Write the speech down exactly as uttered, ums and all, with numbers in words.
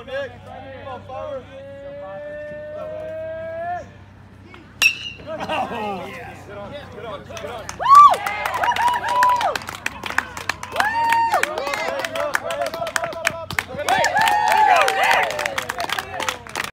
Nick. Come on, forward. Oh, yes. Good on, good on, good on.